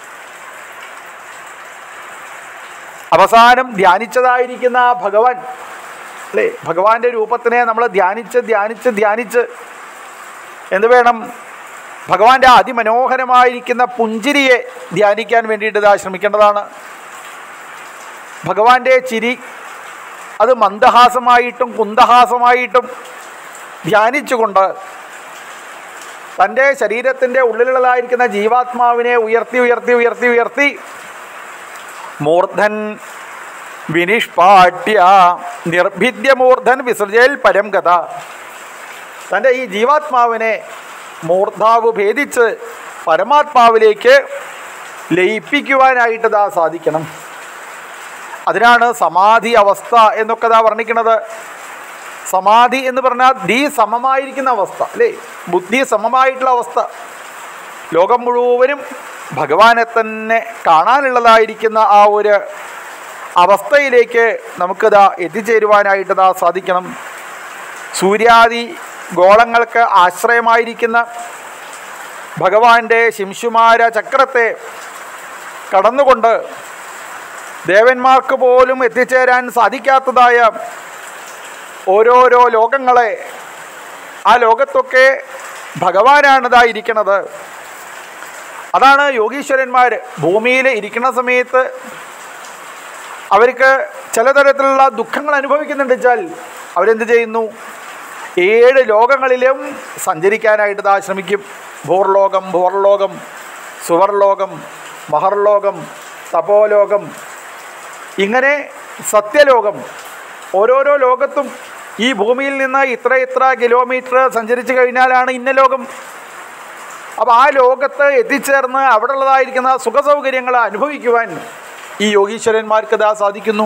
അവസാനം ധ്യാനിച്ചതായിരിക്കുന്ന ഭഗവാൻ അല്ലേ, ഭഗവാന്റെ രൂപത്തിനെ നമ്മൾ ധ്യാനിച്ച് ധ്യാനിച്ച് ധ്യാനിച്ച് എന്ത് വേണം, ഭഗവാന്റെ അതിമനോഹരമായിരിക്കുന്ന പുഞ്ചിരിയെ ധ്യാനിക്കാൻ വേണ്ടിയിട്ട് ഇതാ ശ്രമിക്കേണ്ടതാണ്. ഭഗവാന്റെ ചിരി അത് മന്ദഹാസമായിട്ടും കുന്തഹാസമായിട്ടും ധ്യാനിച്ചുകൊണ്ട് തൻ്റെ ശരീരത്തിൻ്റെ ഉള്ളിലുള്ളതായിരിക്കുന്ന ജീവാത്മാവിനെ ഉയർത്തി ഉയർത്തി ഉയർത്തി ഉയർത്തി മൂർധൻ വിനിഷ്പാട്യ നിർഭിദ്യമൂർധൻ വിസർജയിൽ പരം ഗത. തൻ്റെ ഈ ജീവാത്മാവിനെ മൂർധാവ് ഭേദിച്ച് പരമാത്മാവിലേക്ക് ലയിപ്പിക്കുവാനായിട്ട് ഇതാ സാധിക്കണം. അതിനാണ് സമാധി അവസ്ഥ എന്നൊക്കെ ഇതാ വർണ്ണിക്കുന്നത്. സമാധി എന്ന് പറഞ്ഞാൽ ധീ സമമായിരിക്കുന്ന അവസ്ഥ അല്ലേ, ബുദ്ധി സമമായിട്ടുള്ള അവസ്ഥ. ലോകം മുഴുവനും ഭഗവാനെ തന്നെ കാണാനുള്ളതായിരിക്കുന്ന ആ ഒരു അവസ്ഥയിലേക്ക് നമുക്കിതാ എത്തിച്ചേരുവാനായിട്ടിതാ സാധിക്കണം. സൂര്യാദി ഗോളങ്ങൾക്ക് ആശ്രയമായിരിക്കുന്ന ഭഗവാന്റെ ശിംശുമാര ചക്രത്തെ കടന്നുകൊണ്ട് ദേവന്മാർക്ക് പോലും എത്തിച്ചേരാൻ സാധിക്കാത്തതായ ഓരോരോ ലോകങ്ങളെ, ആ ലോകത്തൊക്കെ ഭഗവാനാണിതായിരിക്കുന്നത്. അതാണ് യോഗീശ്വരന്മാർ ഭൂമിയിൽ ഇരിക്കുന്ന സമയത്ത് അവർക്ക് ചില തരത്തിലുള്ള ദുഃഖങ്ങൾ അനുഭവിക്കുന്നുണ്ട് വെച്ചാൽ അവരെന്ത് ചെയ്യുന്നു? ഏഴ് ലോകങ്ങളിലും സഞ്ചരിക്കാനായിട്ട് ഇതാ ശ്രമിക്കും. ഭൂർലോകം, ഭൂവർലോകം, സുവർലോകം, മഹർലോകം, തപോലോകം, ഇങ്ങനെ സത്യലോകം. ഓരോരോ ലോകത്തും ഈ ഭൂമിയിൽ നിന്ന് ഇത്ര ഇത്ര കിലോമീറ്റർ സഞ്ചരിച്ചു കഴിഞ്ഞാലാണ് ഇന്ന ലോകം. അപ്പോൾ ആ ലോകത്ത് എത്തിച്ചേർന്ന് അവിടെ ഉള്ളതായിരിക്കുന്ന സുഖസൗകര്യങ്ങൾ അനുഭവിക്കുവാൻ ഈ യോഗീശ്വരന്മാർക്ക് ഇതാ സാധിക്കുന്നു.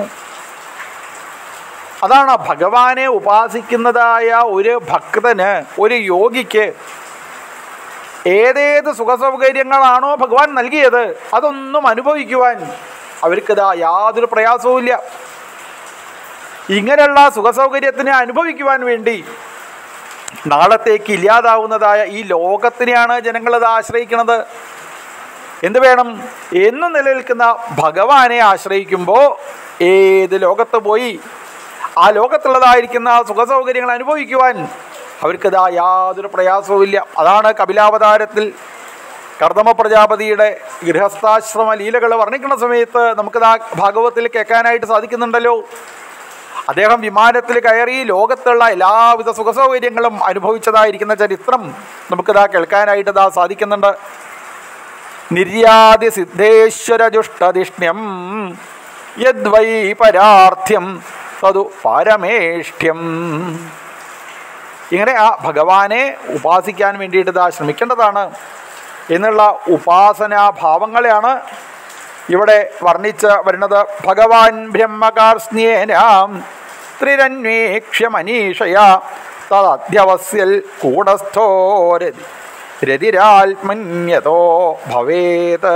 അതാണ് ഭഗവാനെ ഉപാസിക്കുന്നതായ ഒരു ഭക്തന്, ഒരു യോഗിക്ക് ഏതേത് സുഖസൗകര്യങ്ങളാണോ ഭഗവാൻ നൽകിയത് അതൊന്നും അനുഭവിക്കുവാൻ അവർക്കിതാ യാതൊരു പ്രയാസവുമില്ല. ഇങ്ങനെയുള്ള സുഖസൗകര്യത്തിനെ അനുഭവിക്കുവാൻ വേണ്ടി നാളത്തേക്ക് ഇല്ലാതാവുന്നതായ ഈ ലോകത്തിനെയാണ് ജനങ്ങളത് ആശ്രയിക്കുന്നത്. എന്ത് വേണം? എന്നും നിലനിൽക്കുന്ന ഭഗവാനെ ആശ്രയിക്കുമ്പോൾ ഏത് ലോകത്ത് പോയി ആ ലോകത്തുള്ളതായിരിക്കുന്ന സുഖസൗകര്യങ്ങൾ അനുഭവിക്കുവാൻ അവർക്കിതാ യാതൊരു പ്രയാസവുമില്ല. അതാണ് കപിലാവതാരത്തിൽ കർദമ പ്രജാപതിയുടെ ഗൃഹസ്ഥാശ്രമ ലീലകൾ വർണ്ണിക്കുന്ന സമയത്ത് നമുക്കിതാ ഭാഗവത്തിൽ കേൾക്കാനായിട്ട് സാധിക്കുന്നുണ്ടല്ലോ. അദ്ദേഹം വിമാനത്തിൽ കയറി ലോകത്തുള്ള എല്ലാവിധ സുഖസൗകര്യങ്ങളും അനുഭവിച്ചതായിരിക്കുന്ന ചരിത്രം നമുക്കിതാ കേൾക്കാനായിട്ട് ഇതാ സാധിക്കുന്നുണ്ട്. നിര്യാതി സിദ്ധേശ്വര ജുഷ്ടധിഷ്ണ്യം യദ്വൈ പരാർത്ഥ്യം തതു പാരമേഷ്ഠ്യം. ഇങ്ങനെ ആ ഭഗവാനെ ഉപാസിക്കാൻ വേണ്ടിയിട്ട് ഇതാ ശ്രമിക്കേണ്ടതാണ് എന്നുള്ള ഉപാസനാഭാവങ്ങളെയാണ് ഇവിടെ വർണ്ണിച്ച് വരുന്നത്. ഭഗവാൻ ബ്രഹ്മകാർസ്ന്യേനാം ത്രിരന്വേക്ഷ്യ മനീഷയ തദ്ധ്യവസ്യൽ കൂടസ്ഥോ രതി രതിരാത്മന്യതോ ഭവേത്.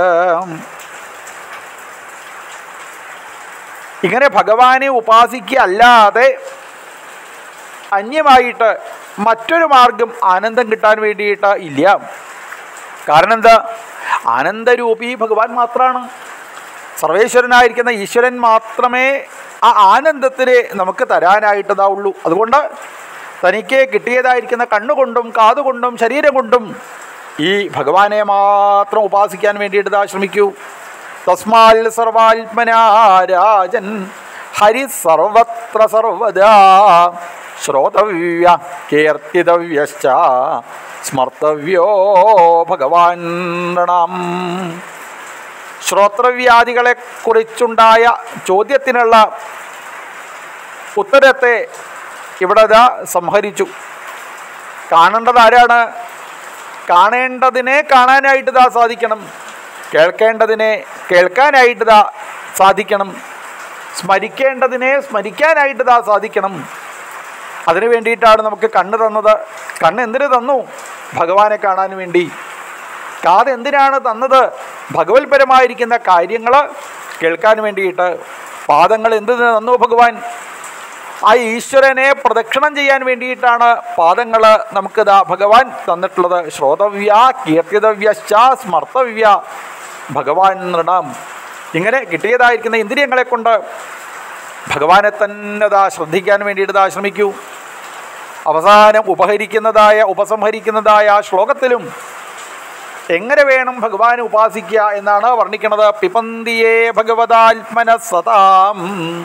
ഇങ്ങനെ ഭഗവാനെ ഉപാസിക്കുക അല്ലാതെ അന്യമായിട്ട് മറ്റൊരു മാർഗം ആനന്ദം കിട്ടാൻ വേണ്ടിയിട്ട് ഇല്ല. കാരണം എന്താ? ആനന്ദരൂപി ഭഗവാൻ മാത്രമാണ്. സർവേശ്വരനായിരിക്കുന്ന ഈശ്വരൻ മാത്രമേ ആ ആനന്ദത്തിനെ നമുക്ക് തരാനായിട്ടതാ ഉള്ളൂ. അതുകൊണ്ട് തനിക്ക് കിട്ടിയതായിരിക്കുന്ന കണ്ണുകൊണ്ടും കാതുകൊണ്ടും ശരീരം കൊണ്ടും ഈ ഭഗവാനെ മാത്രം ഉപാസിക്കാൻ വേണ്ടിയിട്ട് ഇതാ ശ്രമിക്കൂ. തസ്മാൽ സർവാത്മനാരാജൻ ഹരി സർവത്ര സർവദാ ശ്രോതവ്യ കീർത്തിതവ്യശ്ച സ്മർത്തവ്യോ ഭഗവാൻ നൃണാം. ശ്രോത്രവ്യാദികളെ കുറിച്ചുണ്ടായ ചോദ്യത്തിനുള്ള ഉത്തരത്തെ ഇവിടെ ദാ സംഹരിച്ചു. കാണേണ്ടത് ആരാണ്? കാണേണ്ടതിനെ കാണാനായിട്ട് ദാ സാധിക്കണം, കേൾക്കേണ്ടതിനെ കേൾക്കാനായിട്ട് ദാ സാധിക്കണം, സ്മരിക്കേണ്ടതിനെ സ്മരിക്കാനായിട്ട് ദാ സാധിക്കണം. അതിനു വേണ്ടിയിട്ടാണ് നമുക്ക് കണ്ണ് തന്നത്. കണ്ണ് എന്തിനു തന്നു? ഭഗവാനെ കാണാൻ വേണ്ടി. കാത് എന്തിനാണ് തന്നത്? ഭഗവത്പരമായിരിക്കുന്ന കാര്യങ്ങൾ കേൾക്കാൻ വേണ്ടിയിട്ട്. പാദങ്ങൾ എന്തിനു തന്നു ഭഗവാൻ? ആ ഈശ്വരനെ പ്രദക്ഷിണം ചെയ്യാൻ വേണ്ടിയിട്ടാണ് പാദങ്ങൾ നമുക്കിതാ ഭഗവാൻ തന്നിട്ടുള്ളത്. ശ്രോതവ്യ കീർത്തിതവ്യശ്ച സ്മർത്തവ്യ ഭഗവാൻ നൃണാം. ഇങ്ങനെ കിട്ടിയതായിരിക്കുന്ന ഇന്ദ്രിയങ്ങളെ കൊണ്ട് ഭഗവാനെ തന്നെ ദാ ശ്രദ്ധിക്കാൻ വേണ്ടിയിട്ട് ദാ ശ്രമിക്കൂ. അവസാനം ഉപഹരിക്കുന്നതായ ഉപസംഹരിക്കുന്നതായ ആ ശ്ലോകത്തിലും എങ്ങനെ വേണം ഭഗവാനെ ഉപാസിക്കുക എന്നാണ് വർണ്ണിക്കുന്നത്. പിപന്തിയേ ഭഗവതാത്മന സതാം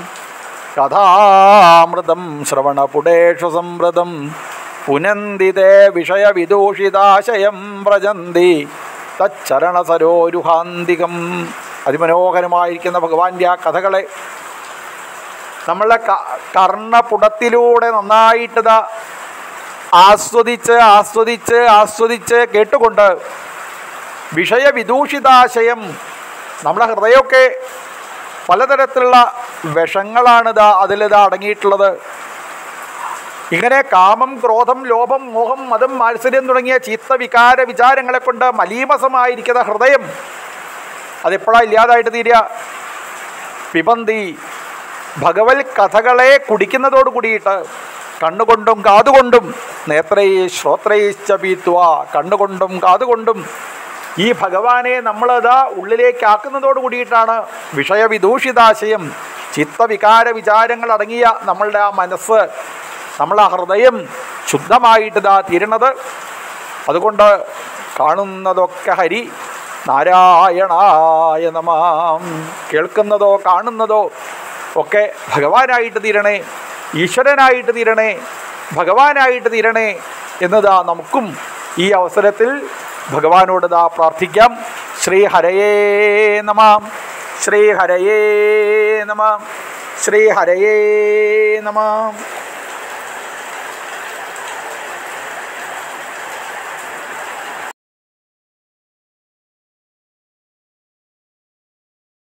കഥാമൃതം ശ്രവണപുടേഷു സംവൃതം പുനന്ദിതേ വിഷയവിദൂഷിതാശയം വ്രജന്തി തച്ചരണസരോരുഹാന്തികം. അതിമനോഹരമായിരിക്കുന്ന ഭഗവാന്റെ ആ കഥകളെ നമ്മളുടെ കർണപുടത്തിലൂടെ നന്നായിട്ടത് ആസ്വദിച്ച് ആസ്വദിച്ച് ആസ്വദിച്ച് കേട്ടുകൊണ്ട് വിഷയവിദൂഷിതാശയം. നമ്മുടെ ഹൃദയമൊക്കെ പലതരത്തിലുള്ള വിഷങ്ങളാണിതാ അതിലിതാ അടങ്ങിയിട്ടുള്ളത്. ഇങ്ങനെ കാമം, ക്രോധം, ലോഭം, മോഹം, മതം, മാത്സര്യം തുടങ്ങിയ ചീത്ത വികാര വിചാരങ്ങളെ കൊണ്ട് മലീമസമായിരിക്കുന്ന ഹൃദയം അതെപ്പോഴാണ് ഇല്ലാതായിട്ട് തീരുക? പിബന്തി ഭഗവത് കഥകളെ കുടിക്കുന്നതോട് കൂടിയിട്ട് കണ്ണുകൊണ്ടും കാതുകൊണ്ടും നേത്രൈ ശ്രോത്രൈശ്ച പീത്വ കണ്ണുകൊണ്ടും കാതുകൊണ്ടും ഈ ഭഗവാനെ നമ്മളതാ ഉള്ളിലേക്ക് ആക്കുന്നതോട് കൂടിയിട്ടാണ് വിഷയവിദൂഷിതാശയം, ചിത്തവികാര വിചാരങ്ങൾ അടങ്ങിയ നമ്മളുടെ ആ മനസ്സ്, നമ്മളെ ഹൃദയം ശുദ്ധമായിട്ടിതാ തീരണത്. അതുകൊണ്ട് കാണുന്നതൊക്കെ ഹരി നാരായണായ നമഃ. കേൾക്കുന്നതോ കാണുന്നതോ ഒക്കെ ഭഗവാനായിട്ട് തീരണേ, ഈശ്വരനായിട്ട് തീരണേ, ഭഗവാനായിട്ട് തീരണേ എന്നതാ നമുക്കും ഈ അവസരത്തിൽ ഭഗവാനോട് ദാ പ്രാർത്ഥിക്കാം. ശ്രീ ഹരയേ നമഃ, ശ്രീ ഹരയേ നമഃ, ശ്രീ ഹരയേ നമഃ.